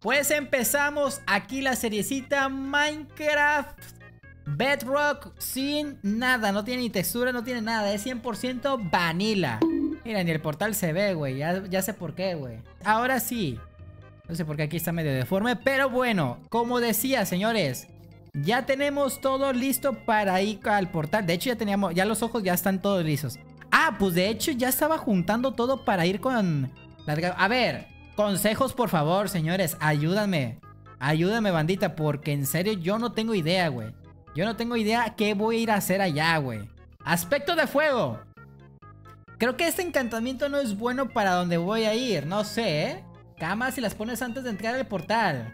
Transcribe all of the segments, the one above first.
Pues empezamos aquí la seriecita Minecraft Bedrock sin nada. No tiene ni textura, no tiene nada. Es 100% vanilla. Mira, ni el portal se ve, güey. Ya sé por qué, güey. Ahora sí. No sé por qué aquí está medio deforme. Pero bueno, como decía, señores, ya tenemos todo listo para ir al portal. De hecho, ya los ojos ya están todos listos. Ah, pues de hecho ya estaba juntando todo para ir con... A ver, consejos por favor, señores. Ayúdame. Ayúdame, bandita, porque en serio yo no tengo idea, güey. Yo no tengo idea qué voy a ir a hacer allá, güey. Aspecto de fuego. Creo que este encantamiento no es bueno para donde voy a ir. No sé, ¿eh? Camas si las pones antes de entrar al portal.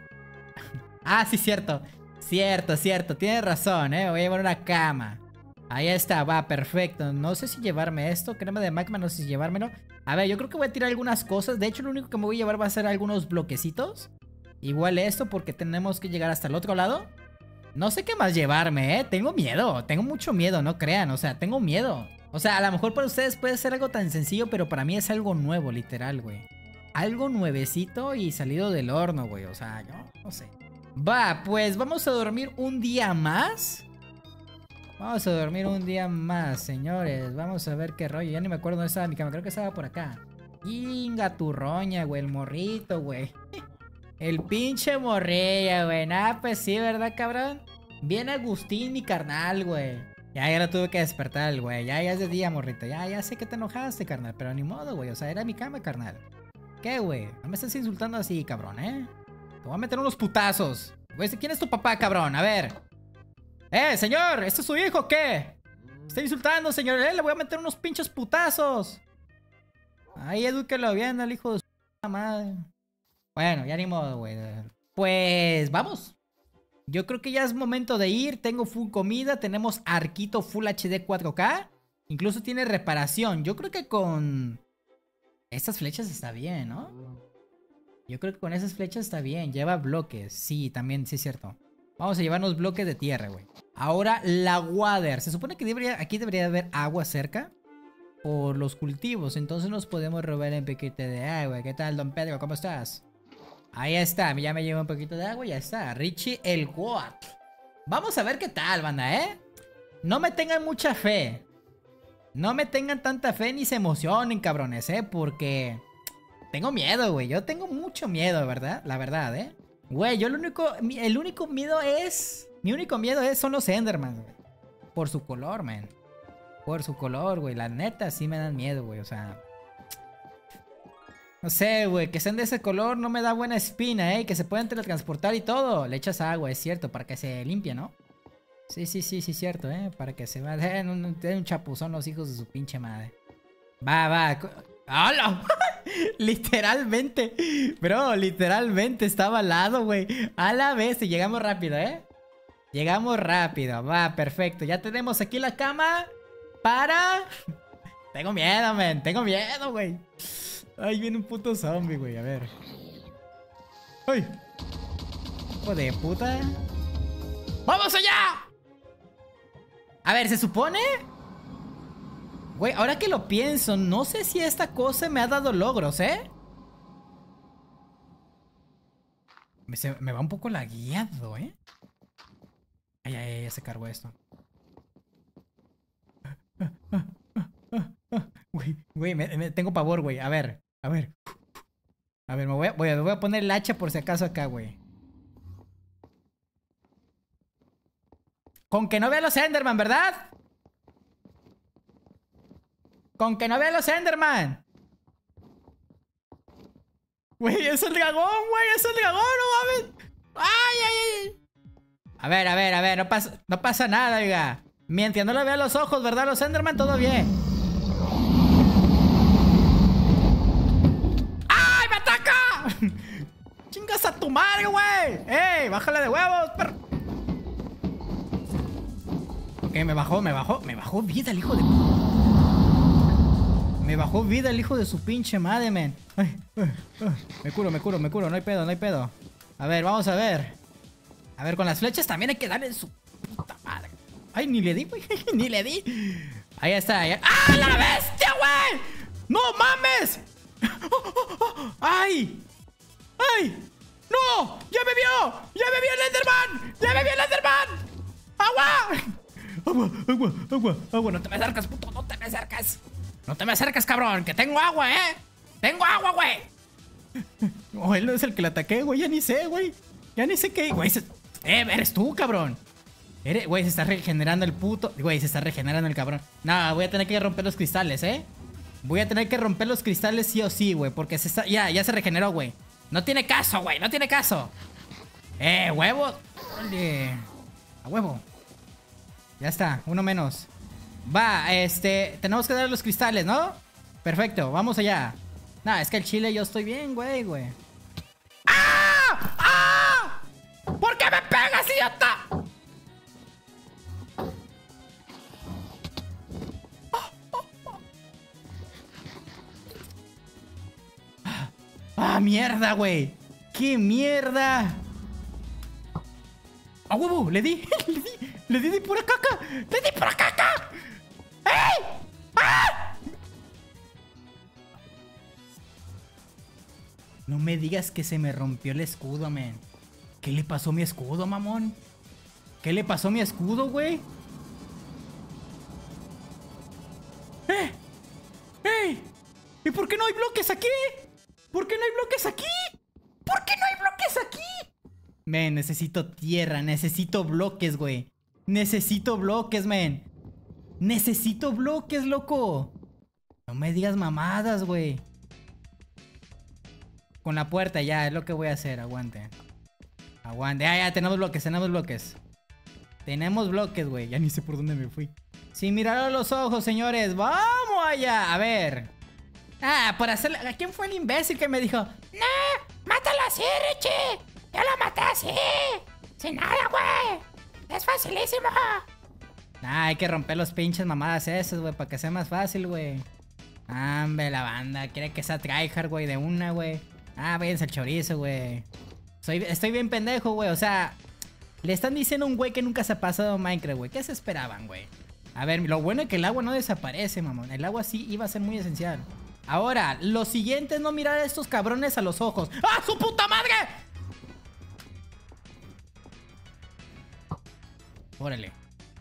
Ah, sí, cierto. Cierto. Tienes razón, ¿eh? Voy a llevar una cama. Ahí está, va, perfecto. No sé si llevarme esto, crema de magma, no sé si llevármelo. A ver, yo creo que voy a tirar algunas cosas. De hecho, lo único que me voy a llevar va a ser algunos bloquecitos. Igual esto, porque tenemos que llegar hasta el otro lado. No sé qué más llevarme, ¿eh? Tengo miedo, tengo mucho miedo, no crean. O sea, tengo miedo. O sea, a lo mejor para ustedes puede ser algo tan sencillo, pero para mí es algo nuevo, literal, güey. Algo nuevecito y salido del horno, güey. O sea, yo no sé. Va, pues vamos a dormir un día más. Vamos a dormir un día más, señores. Vamos a ver qué rollo. Ya ni me acuerdo dónde estaba mi cama. Creo que estaba por acá. Inga turroña, güey. El morrito, güey. El pinche morrilla, güey. Nah, pues sí, ¿verdad, cabrón? Bien Agustín, mi carnal, güey. Ya lo tuve que despertar, güey. Ya es de día, morrito. Ya sé que te enojaste, carnal. Pero ni modo, güey. O sea, era mi cama, carnal. ¿Qué, güey? No me estás insultando así, cabrón, ¿eh? Te voy a meter unos putazos. Güey, ¿quién es tu papá, cabrón? A ver. Señor, ¿este es su hijo o qué? Está insultando, señor. Le voy a meter unos pinches putazos. Ahí edúquelo bien al hijo de su madre. Bueno, ya ni modo, güey. Pues vamos. Yo creo que ya es momento de ir. Tengo full comida. Tenemos arquito full HD 4K. Incluso tiene reparación. Yo creo que con estas flechas está bien, ¿no? Yo creo que con esas flechas está bien. Lleva bloques. Sí, también, sí es cierto. Vamos a llevarnos bloques de tierra, güey. Ahora la water. Se supone que aquí debería haber agua cerca por los cultivos. Entonces nos podemos robar un poquito de agua. ¿Qué tal, don Pedro? ¿Cómo estás? Ahí está. Ya me llevo un poquito de agua y ya está. Richie el Goat. Vamos a ver qué tal, banda, ¿eh? No me tengan mucha fe. No me tengan tanta fe ni se emocionen, cabrones, ¿eh? Porque tengo miedo, güey. Yo tengo mucho miedo, ¿verdad? La verdad, ¿eh? Güey, yo el único miedo es... Mi único miedo son los Enderman, güey. Por su color, man. Por su color, güey. La neta sí me dan miedo, güey. O sea... No sé, güey. Que sean de ese color no me da buena espina, ¿eh? Que se puedan teletransportar y todo. Le echas agua, es cierto. Para que se limpie, ¿no? Sí, cierto, ¿eh? Para que se den un chapuzón los hijos de su pinche madre. Va. ¡Hala! Literalmente, bro, literalmente estaba al lado, güey. A la vez, y llegamos rápido, ¿eh? Llegamos rápido, va, perfecto. Ya tenemos aquí la cama para... Tengo miedo, man, tengo miedo, güey. Ay, viene un puto zombie, güey, a ver. ¡Ay! Hijo de puta. ¡Vamos allá! A ver, ¿se supone? Güey, ahora que lo pienso, no sé si esta cosa me ha dado logros, ¿eh? Me va un poco lagueado, ¿eh? Ay, ya se cargó esto. Güey, tengo pavor, güey. A ver. A ver, me voy a poner el hacha por si acaso acá, güey. Con que no vea los Enderman, ¿verdad? Con que no vea los Enderman. Güey, es el dragón, güey. Es el dragón, no mames. Ay. A ver, no pasa nada, oiga. Mientras no le vea los ojos, ¿verdad? Los Enderman, todo bien. ¡Ay, me ataca! ¡Chingas a tu madre, güey! ¡Ey, bájale de huevos, perro! Ok, me bajó vida el hijo de... Me bajó vida el hijo de su pinche madre, man. Ay. Me curo. No hay pedo. A ver, vamos a ver. A ver, con las flechas también hay que darle su puta madre. Ay, ni le di, güey. Ni le di. Ahí está. ¡Ah, la bestia, güey! ¡No mames! ¡Ay! ¡No! ¡Ya me vio! ¡Ya me vio el Enderman! ¡Ya me vio el Enderman! ¡Agua! Agua, agua, agua, agua. No te me acercas, puto, no te me acercas. No te me acercas, cabrón, que tengo agua, Tengo agua, güey. No, él no es el que le ataqué, güey. Ya ni sé, güey. Ya ni sé qué, güey. Eres tú, cabrón. Güey, se está regenerando el puto. Güey, se está regenerando el cabrón. No, voy a tener que romper los cristales, Voy a tener que romper los cristales sí o sí, güey. Porque se está. Ya se regeneró, güey. No tiene caso, güey. No tiene caso. Huevo. Oye. A huevo. Ya está, uno menos. Va, tenemos que dar los cristales, ¿no? Perfecto, vamos allá. Nah, es que el chile yo estoy bien, güey. ¡Ah! ¡Ah! ¿Por qué me pegas, idiota? ¡Ah, mierda, güey! ¡Qué mierda! ¡A huevo! ¡Le di! ¡Le di de pura caca! ¡Le di pura caca! ¡Ey! ¡Ah! No me digas que se me rompió el escudo, man. ¿Qué le pasó a mi escudo, mamón? ¿Qué le pasó a mi escudo, güey? ¡Ey! ¿Y por qué no hay bloques aquí? ¿Por qué no hay bloques aquí? ¿Por qué no hay bloques aquí? Men, necesito tierra, necesito bloques, güey. Necesito bloques, men. Necesito bloques, loco. No me digas mamadas, güey. Con la puerta ya, es lo que voy a hacer, aguante. Aguante, ya, tenemos bloques, tenemos bloques. Tenemos bloques, güey. Ya ni sé por dónde me fui. Sin mirar a los ojos, señores. ¡Vamos allá! A ver. Ah, por hacerle... ¿Quién fue el imbécil que me dijo? ¡No! ¡Mátalo así, Richie! ¡Yo lo maté así! ¡Sin nada, güey! ¡Es facilísimo! Ah, hay que romper los pinches mamadas esas, güey, para que sea más fácil, güey. Hombre, la banda quiere que sea tryhard, güey, de una, güey. Ah, váyanse el chorizo, güey. Estoy bien pendejo, güey, o sea... Le están diciendo a un güey que nunca se ha pasado Minecraft, güey. ¿Qué se esperaban, güey? A ver, lo bueno es que el agua no desaparece, mamón. El agua sí iba a ser muy esencial. Ahora, lo siguiente es no mirar a estos cabrones a los ojos. ¡Ah, su puta madre! Órale.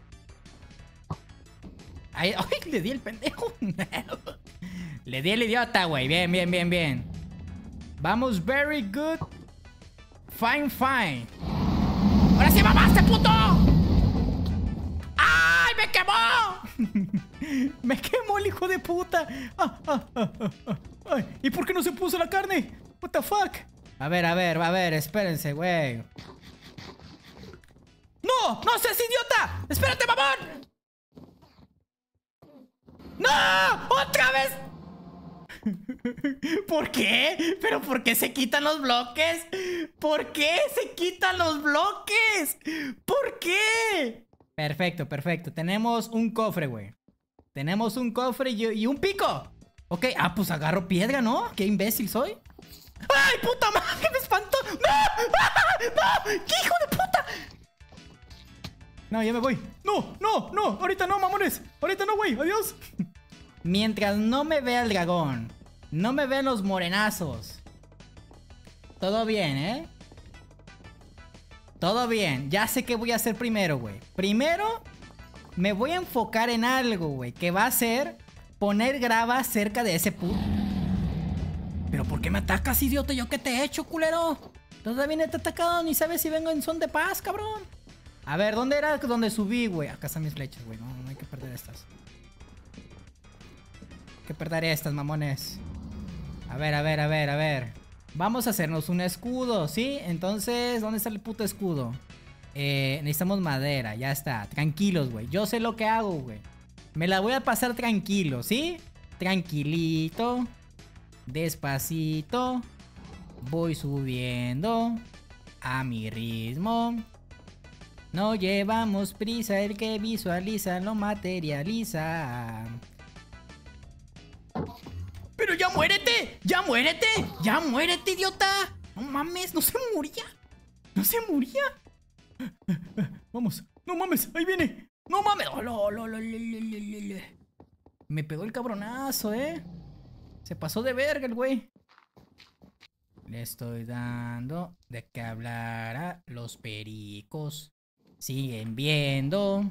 Ay, le di el pendejo. Le di el idiota, güey. Bien, bien, bien, bien. Vamos, very good. Fine, fine. ¡Ahora sí mamaste, puto! ¡Ay, me quemó! Me quemó el hijo de puta. Ay, ¿y por qué no se puso la carne? What the fuck? A ver, espérense, güey. ¡No! ¡No seas idiota! ¡Espérate, mamón! ¡No! ¡Otra vez! ¿Por qué? ¿Pero por qué se quitan los bloques? ¿Por qué se quitan los bloques? ¿Por qué? Perfecto, perfecto. Tenemos un cofre, güey. Tenemos un cofre y un pico. Ok, pues agarro piedra, ¿no? Qué imbécil soy. ¡Ay, puta madre! ¡Me espantó! ¡No! ¡No! ¡Qué hijo de puta! No, ya me voy. ¡No! ¡No! ¡No! Ahorita no, mamones. Ahorita no, güey. Adiós. Mientras no me vea el dragón, no me vean los morenazos, todo bien, todo bien. Ya sé qué voy a hacer primero, güey. Primero me voy a enfocar en algo, güey, que va a ser poner grava cerca de ese puto. ¿Pero por qué me atacas, idiota? ¿Yo qué te he hecho, culero? Todavía no te he atacado, ni sabes si vengo en son de paz, cabrón. A ver, ¿dónde era donde subí, güey? Acá están mis flechas, güey. No hay que perder estas. Que perder estas, mamones. A ver. Vamos a hacernos un escudo, ¿sí? Entonces, ¿dónde está el puto escudo? Necesitamos madera, ya está. Tranquilos, güey. Yo sé lo que hago, güey. Me la voy a pasar tranquilo, ¿sí? Tranquilito. Despacito. Voy subiendo a mi ritmo. No llevamos prisa, el que visualiza lo materializa. ¡Pero ya muérete! ¡Ya muérete! ¡Ya muérete, idiota! No mames, no se moría. No se moría. Vamos, no mames, ahí viene. No mames. Me pegó el cabronazo, Se pasó de verga el güey. Le estoy dando de que hablar a los pericos. Siguen viendo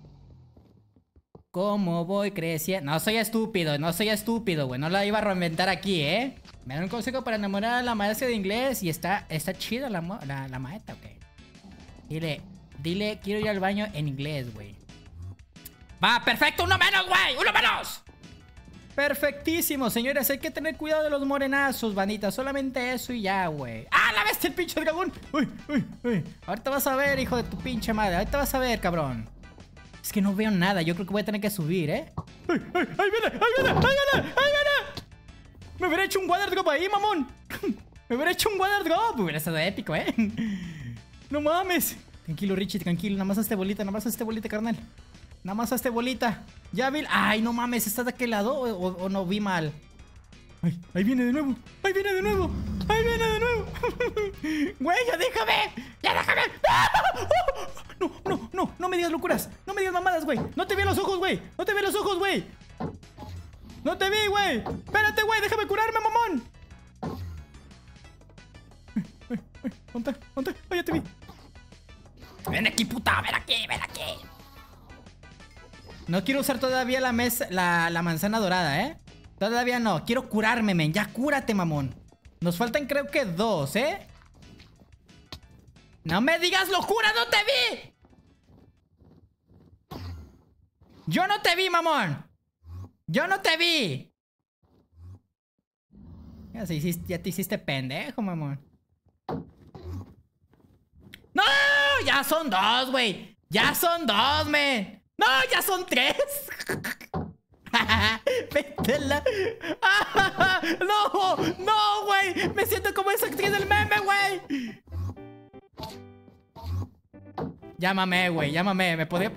cómo voy creciendo. No soy estúpido, no soy estúpido, güey. No la iba a reinventar aquí, ¿eh? Me dan un consejo para enamorar a la maestra de inglés y está chida la maestra, ok. Dile, quiero ir al baño en inglés, güey. Va, perfecto, uno menos, güey, uno menos. Perfectísimo, señores. Hay que tener cuidado de los morenazos, bandita. Solamente eso y ya, güey. ¡Ah, la bestia, el pinche dragón! ¡Uy, uy, uy! Ahorita vas a ver, hijo de tu pinche madre. Ahorita vas a ver, cabrón. Es que no veo nada. Yo creo que voy a tener que subir, ¿eh? ¡Ay, ay! ¡Ahí viene! ¡Ahí viene! ¡Ahí viene! ¡Ahí viene! Me hubiera hecho un water drop ahí, mamón. Me hubiera hecho un water drop. Hubiera estado épico, ¿eh? No mames. Tranquilo, Richie, tranquilo. Nada más hazte bolita, carnal. Nada más hazte bolita. Ya vi. Ay, no mames. ¿Estás de aquel lado o no vi mal? Ay, ahí viene de nuevo. Ahí viene de nuevo. Ahí viene de nuevo. Güey, ya déjame. Ya déjame. No, no, no. No me digas locuras. No me digas mamadas, güey. No te vi los ojos, güey. No te vi los ojos, güey. No te vi, güey. Espérate, güey. Déjame curarme, mamón. ¿Dónde? ¿Dónde? Ay, ya te vi. Ven aquí, puta. Ven aquí, ven aquí. No quiero usar todavía la manzana dorada, ¿eh? Todavía no. Quiero curarme, men. Ya cúrate, mamón. Nos faltan creo que 2, ¿eh? ¡No me digas locura! ¡No te vi! ¡Yo no te vi, mamón! ¡Yo no te vi! Ya te hiciste pendejo, mamón. ¡No! Ya son 2, güey. Ya son 2, men. ¡No! ¡Ya son 3! ¡Vétela! ¡No! ¡No, güey! Me siento como esa actriz del meme, güey. Llámame, güey. Llámame.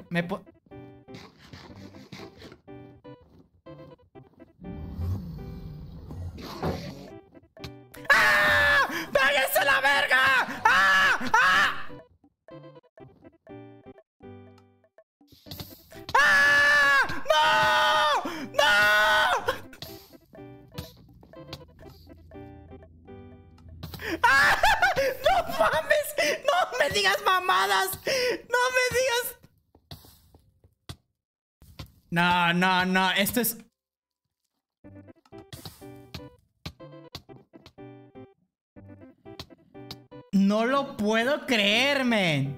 ¡Ah! ¡Váyanse la verga! ¡Ah! ¡Ah! ¡Ah! ¡No! ¡No! ¡Ah! ¡No mames! ¡No me digas mamadas! ¡No me digas! No, no, no. Esto es... No lo puedo creer, men.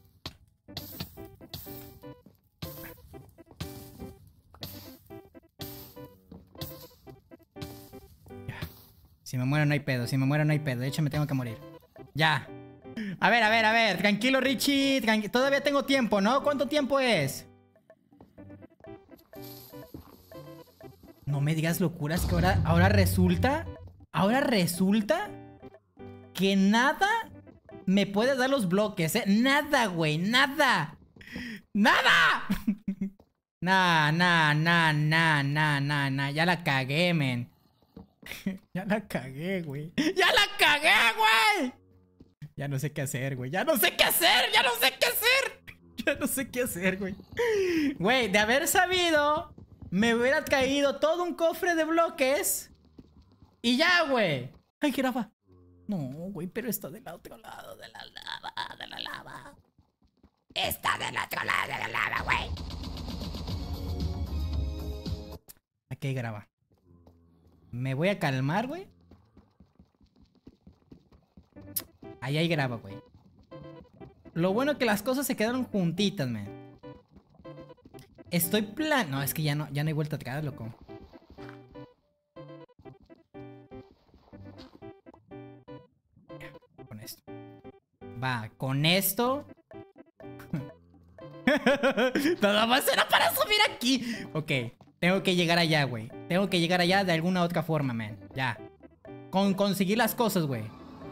Si me muero no hay pedo, si me muero no hay pedo. De hecho me tengo que morir. Ya. A ver. Tranquilo, Richie. Todavía tengo tiempo, ¿no? ¿Cuánto tiempo es? No me digas locuras que ahora resulta... Ahora resulta... que nada me puede dar los bloques, ¿eh? Nada, güey. Nada. ¡Nada! Nah. Ya la cagué, men. Ya la cagué, güey. ¡Ya la cagué, güey! Ya no sé qué hacer, güey. Ya no sé qué hacer, güey. Güey, de haber sabido, me hubiera caído todo un cofre de bloques. Y ya, güey. Ay, jirafa. No, güey, pero está del otro lado de la lava. Está del otro lado de la lava, güey. Aquí hay grava. Me voy a calmar, güey. Ahí hay grava, güey. Lo bueno es que las cosas se quedaron juntitas, man. No, es que ya no hay vuelta atrás, loco. Ya, con esto. Va, con esto. Nada más era para subir aquí. Ok, tengo que llegar allá, güey. Tengo que llegar allá de alguna otra forma, man. Ya. Conseguir las cosas, güey.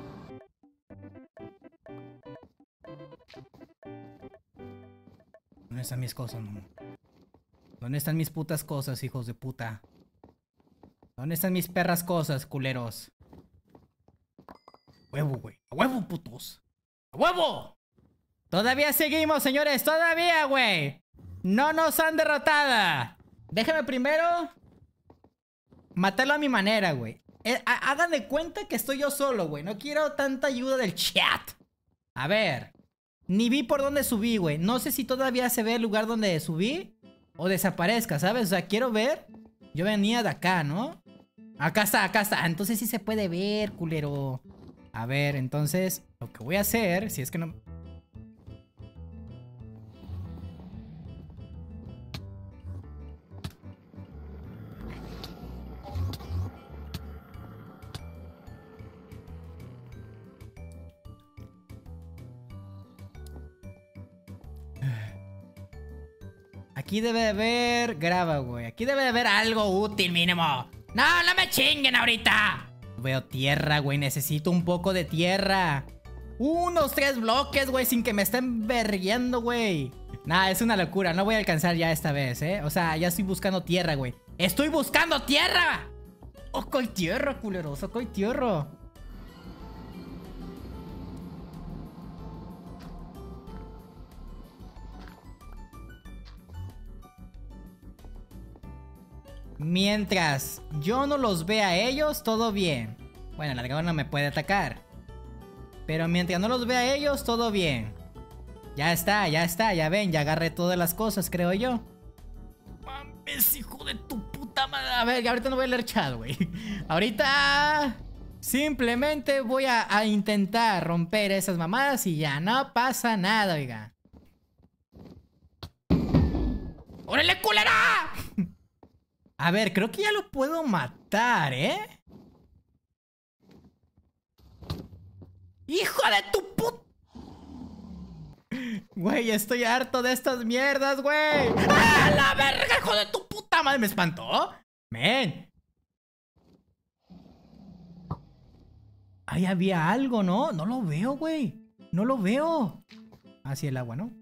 ¿Dónde están mis cosas, mamá? ¿Dónde están mis putas cosas, hijos de puta? ¿Dónde están mis perras cosas, culeros? Huevo, güey. ¡A huevo, putos! ¡A huevo! Todavía seguimos, señores. Todavía, güey. No nos han derrotada. Déjame primero matarlo a mi manera, güey. Hagan de cuenta que estoy yo solo, güey. No quiero tanta ayuda del chat. A ver. Ni vi por dónde subí, güey. No sé si todavía se ve el lugar donde subí o desaparezca, ¿sabes? O sea, quiero ver. Yo venía de acá, ¿no? Acá está, acá está. Entonces sí se puede ver, culero. A ver, entonces lo que voy a hacer, si es que no... Aquí debe de haber... Graba, güey. Aquí debe de haber algo útil mínimo. ¡No, no me chinguen ahorita! Veo tierra, güey. Necesito un poco de tierra. Unos 3 bloques, güey, sin que me estén verguiendo, güey. Nah, es una locura. No voy a alcanzar ya esta vez, ¿eh? O sea, ya estoy buscando tierra, güey. ¡Estoy buscando tierra! ¡Oco y tierra, culeros! ¡Oco y tierra! Mientras yo no los vea a ellos, todo bien. Bueno, la dragona me puede atacar. Pero mientras no los vea a ellos, todo bien. Ya está, ya ven, ya agarré todas las cosas, creo yo. Mames, hijo de tu puta madre. A ver, ahorita no voy a leer chat, güey. Ahorita simplemente voy a intentar romper esas mamadas y ya no pasa nada, oiga. ¡Órale, culera! A ver, creo que ya lo puedo matar, ¿eh? ¡Hijo de tu puta! Güey, estoy harto de estas mierdas, güey. ¡Ah, la verga, hijo de tu puta madre! ¿Me espantó? Men. Ahí había algo, ¿no? No lo veo, güey. No lo veo. Así el agua, ¿no?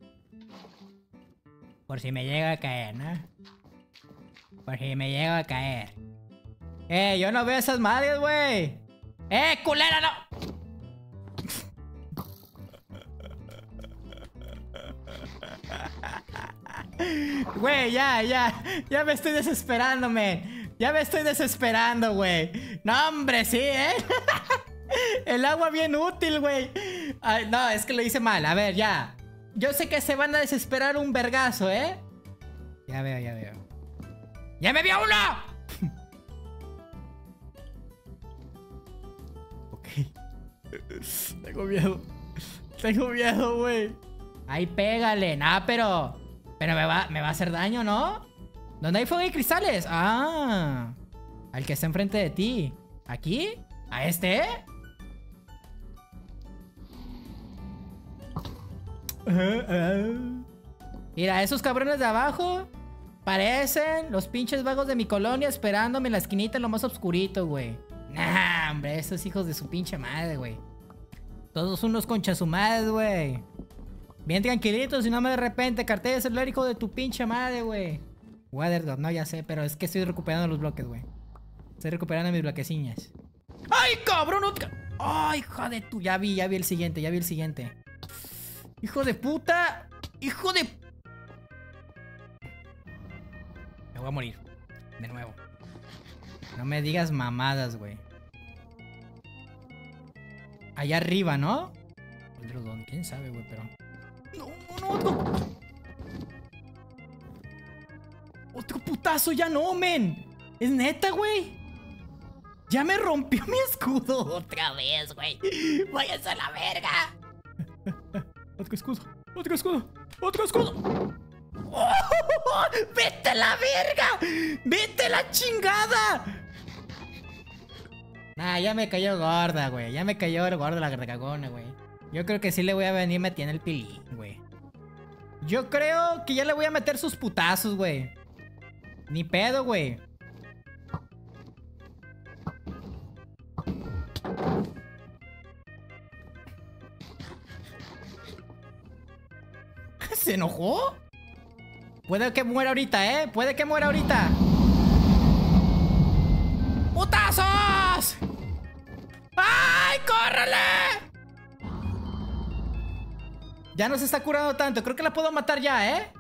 Por si me llega a caer, ¿no? Por si me llega a caer. Yo no veo esas madres, güey. Culera, no. Güey, ya me estoy desesperando, men. Ya me estoy desesperando, güey. No, hombre, sí, ¿eh? El agua bien útil, güey. Ay, no, es que lo hice mal. A ver, ya. Yo sé que se van a desesperar un vergazo, ¿eh? Ya veo, ya veo. ¡Ya me vio uno! Ok. Tengo miedo. Tengo miedo, güey. Ahí pégale. Nah, pero me va a hacer daño, ¿no? ¿Dónde hay fuego y cristales? Ah. Al que está enfrente de ti. ¿Aquí? ¿A este? Mira, esos cabrones de abajo parecen los pinches vagos de mi colonia esperándome en la esquinita en lo más oscurito, güey. Nah, hombre, esos hijos de su pinche madre, güey. Todos unos conchasumadas, güey. Bien tranquilitos y no me de repente cartel de celular, hijo de tu pinche madre, güey. Waterdog, no, ya sé, pero es que estoy recuperando los bloques, güey. Estoy recuperando mis bloqueciñas. ¡Ay, cabrón! ¡Ay, hija de tu! Ya vi el siguiente, ya vi el siguiente. ¡Hijo de puta! ¡Hijo de... Me voy a morir. De nuevo. No me digas mamadas, güey. Allá arriba, ¿no? ¿Dónde? ¿Quién sabe, güey? Pero... No. Otro putazo, ya no, men. Es neta, güey. Ya me rompió mi escudo otra vez, güey. Váyanse a la verga. Otro escudo. ¡Oh! ¡Vete a la verga! ¡Vete a la chingada! Nah, ya me cayó gorda, güey. Ya me cayó gorda la dragona, güey. Yo creo que sí le voy a venir metiendo el pilín, güey. Yo creo que ya le voy a meter sus putazos, güey. Ni pedo, güey. ¿Se enojó? Puede que muera ahorita, ¿eh? Puede que muera ahorita. ¡Putazos! ¡Ay, córrele! Ya no se está curando tanto. Creo que la puedo matar ya, ¿eh?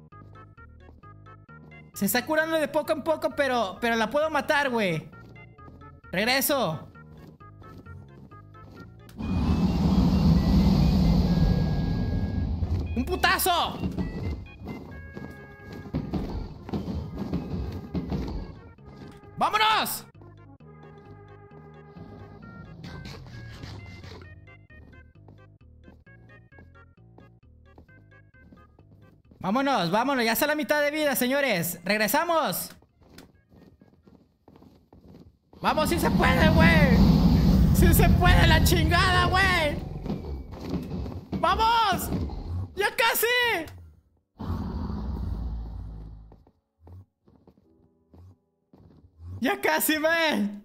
Se está curando de poco en poco, pero la puedo matar, güey. ¡Regreso! ¡Un putazo! ¡Vámonos! Vámonos, vámonos. Ya está la mitad de vida, señores. ¡Regresamos! ¡Vamos, si se puede, güey! ¡Si se puede la chingada, güey! ¡Vamos! ¡Ya casi! ¡Ya casi, man!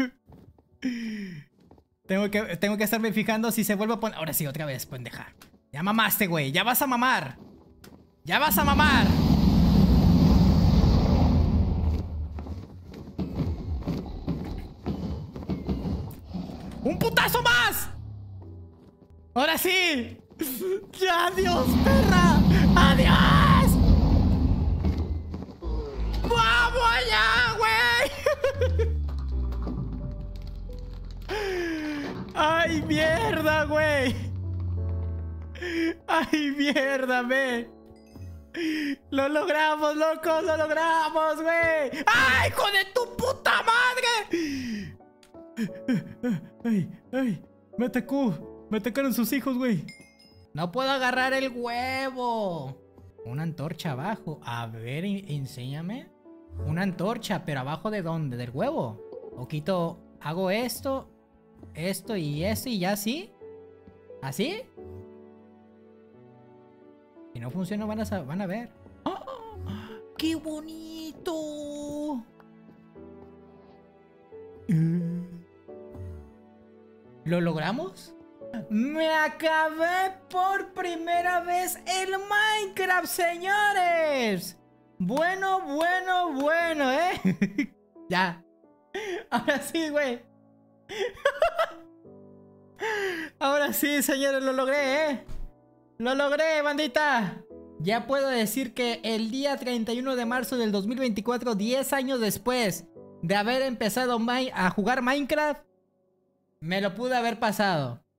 Tengo que estarme fijando si se vuelve a poner... Ahora sí, otra vez, pendeja. Ya mamaste, güey. Ya vas a mamar. ¡Ya vas a mamar! ¡Un putazo más! ¡Ahora sí! ¡Ya, adiós, perra! ¡Adiós! ¡Vamos allá, güey! ¡Ay, mierda, güey! ¡Ay, mierda, me! ¡Lo logramos, loco! ¡Lo logramos, güey! ¡Ay, hijo de tu puta madre! ¡Ay, ay! ¡Me atacó! ¡Me atacaron sus hijos, güey! ¡No puedo agarrar el huevo! Una antorcha abajo. A ver, enséñame. Una antorcha, pero ¿abajo de dónde? ¿Del huevo? O quito... Hago esto, esto y esto y ya así. ¿Así? Si no funciona van a ver. ¡Oh! ¡Qué bonito! ¿Lo logramos? ¡Me acabé por primera vez el Minecraft, señores! Bueno, bueno, bueno, ¿eh? Ya. Ahora sí, güey. Ahora sí, señores, lo logré, ¿eh? ¡Lo logré, bandita! Ya puedo decir que el día 31 de marzo del 2024, 10 años después de haber empezado a jugar Minecraft, me lo pude haber pasado.